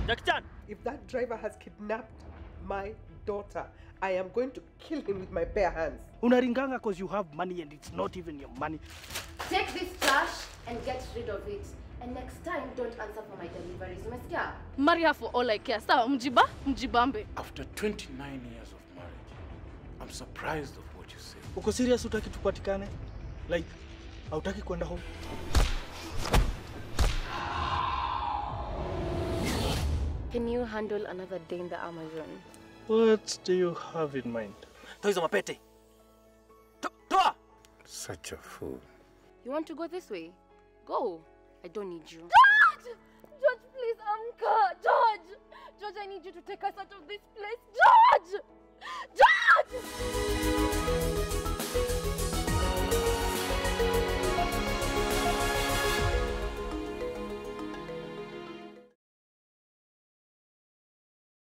If that driver has kidnapped my daughter, I am going to kill him with my bare hands. Unaringanga because you have money and it's not even your money. Take this trash and get rid of it. And next time, don't answer for my deliveries. Umesikia? Marry her for all I care. Sawa, mjibambe. After 29 years of marriage, I'm surprised of what you say. Uko serious utaki tupatikane? Like, hautaki kwenda home? Can you handle another day in the Amazon? What do you have in mind? Toizo mapete. Toa! Such a fool. You want to go this way? Go. I don't need you. George! George, please, Amka! George! George, I need you to take us out of this place. George! George!